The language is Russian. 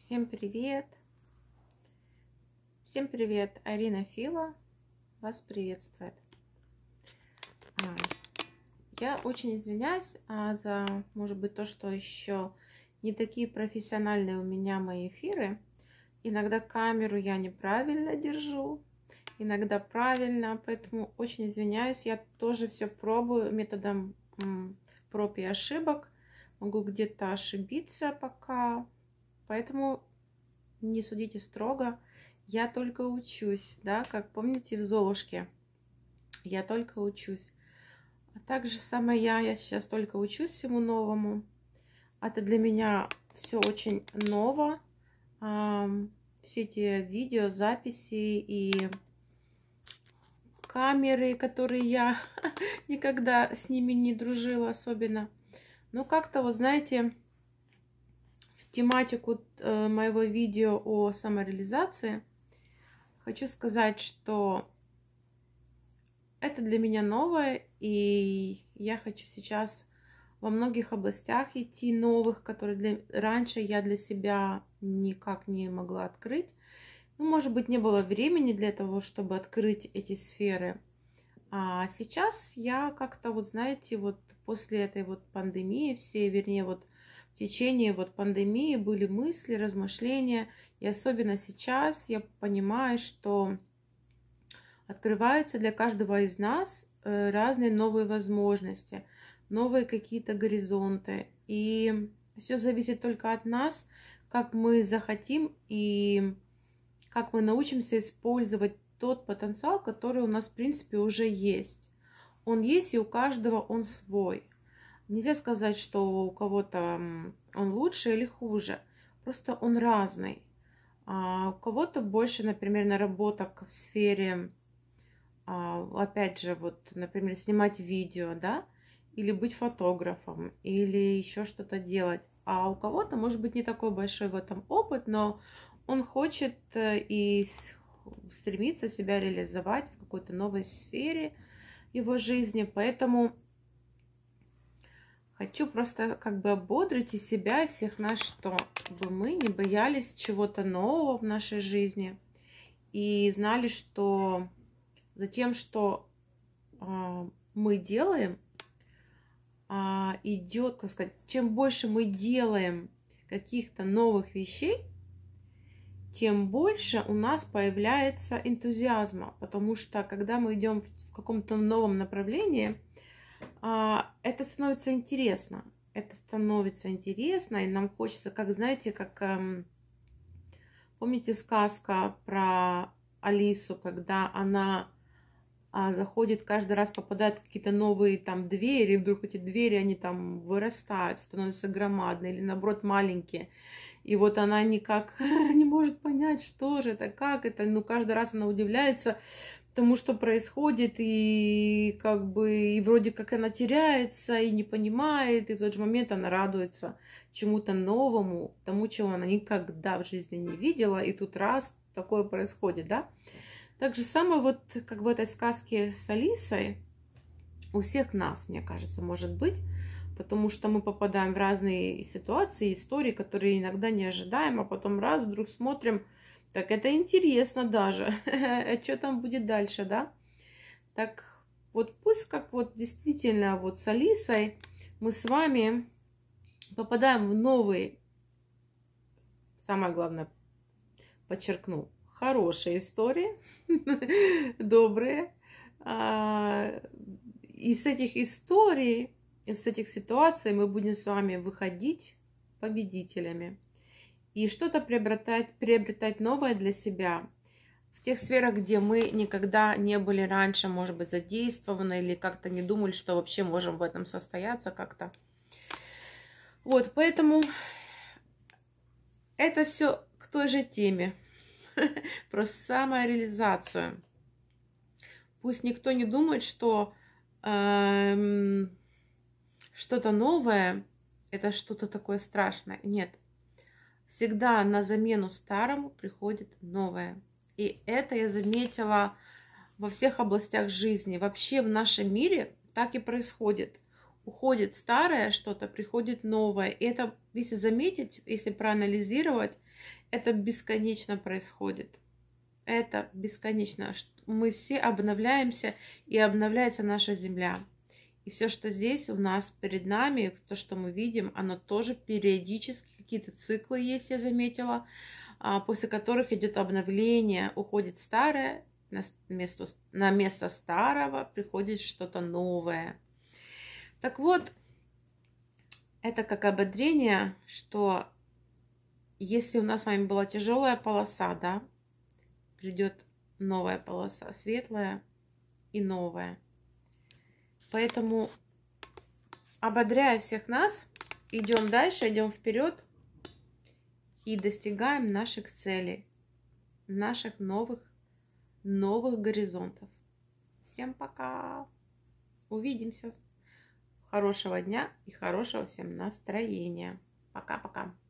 Всем привет! Всем привет! Арина Фила вас приветствует. А, Я очень извиняюсь за, может быть, то, что еще не такие профессиональные у меня мои эфиры. Иногда камеру я неправильно держу, иногда правильно, поэтому очень извиняюсь. Я тоже все пробую методом проб и ошибок. Могу где-то ошибиться пока, поэтому не судите строго. Я только учусь, да, как помните в Золушке. Я только учусь. А также самое я сейчас только учусь всему новому. Это для меня все очень ново. Все эти видео, записи и камеры, которые я никогда с ними не дружила особенно. Но как-то, вот знаете, в тематику моего видео о самореализации хочу сказать, что это для меня новое, и я хочу сейчас во многих областях идти новых, которые раньше я для себя никак не могла открыть. Ну, может быть, не было времени для того, чтобы открыть эти сферы. А сейчас я как-то, вот знаете, вот после этой вот пандемии всей, вернее, вот в течение вот пандемии были мысли, размышления. И особенно сейчас я понимаю, что открываются для каждого из нас разные новые возможности, новые какие-то горизонты. И все зависит только от нас, как мы захотим и как мы научимся использовать тот потенциал, который у нас, в принципе, уже есть. Он есть, и у каждого он свой. Нельзя сказать, что у кого-то он лучше или хуже. Просто он разный. А у кого-то больше, например, наработок в сфере, опять же, вот, например, снимать видео, да, или быть фотографом, или еще что-то делать. А у кого-то, может быть, не такой большой в этом опыт, но он хочет и стремится себя реализовать в какой-то новой сфере его жизни. Поэтому хочу просто как бы ободрить и себя, и всех нас, чтобы мы не боялись чего-то нового в нашей жизни и знали, что за тем, что мы делаем, идет, как сказать, чем больше мы делаем каких-то новых вещей, тем больше у нас появляется энтузиазма, потому что когда мы идем в каком-то новом направлении, это становится интересно. Это становится интересно, и нам хочется, как знаете, как помните сказка про Алису, когда она заходит, каждый раз попадает в какие-то новые там двери, и вдруг эти двери, они там вырастают, становятся громадные или наоборот маленькие. И вот она никак не может понять, что же это, как это. Ну, каждый раз она удивляется тому, что происходит, и как бы, и вроде как она теряется, и не понимает, и в тот же момент она радуется чему-то новому, тому, чего она никогда в жизни не видела, и тут раз такое происходит, да. Так же самое вот как в этой сказке с Алисой у всех нас, мне кажется, может быть, потому что мы попадаем в разные ситуации, истории, которые иногда не ожидаем, а потом раз вдруг смотрим, так это интересно даже, а что там будет дальше, да? Так вот пусть как вот действительно вот с Алисой мы с вами попадаем в новые, самое главное, подчеркну, хорошие истории, добрые. И с этих историй, из этих ситуаций мы будем с вами выходить победителями и что-то приобретать новое для себя в тех сферах, где мы никогда не были раньше, может быть, задействованы или как-то не думали, что вообще можем в этом состояться как-то. Вот, поэтому это все к той же теме про самореализацию. Пусть никто не думает, что что-то новое – это что-то такое страшное. Нет. Всегда на замену старому приходит новое. И это я заметила во всех областях жизни. Вообще в нашем мире так и происходит. уходит старое что-то, приходит новое. И это, если заметить, если проанализировать, это бесконечно происходит. Это бесконечно. Мы все обновляемся, и обновляется наша Земля. И все, что здесь у нас перед нами, то, что мы видим, оно тоже периодически, какие-то циклы есть, я заметила, после которых идет обновление, уходит старое, на место старого приходит что-то новое. Так вот, это как ободрение, что если у нас с вами была тяжелая полоса, да, придет новая полоса, светлая и новая. Поэтому, ободряя всех нас, идем дальше, идем вперед и достигаем наших целей, наших новых горизонтов. Всем пока! Увидимся! Хорошего дня и хорошего всем настроения. Пока-пока!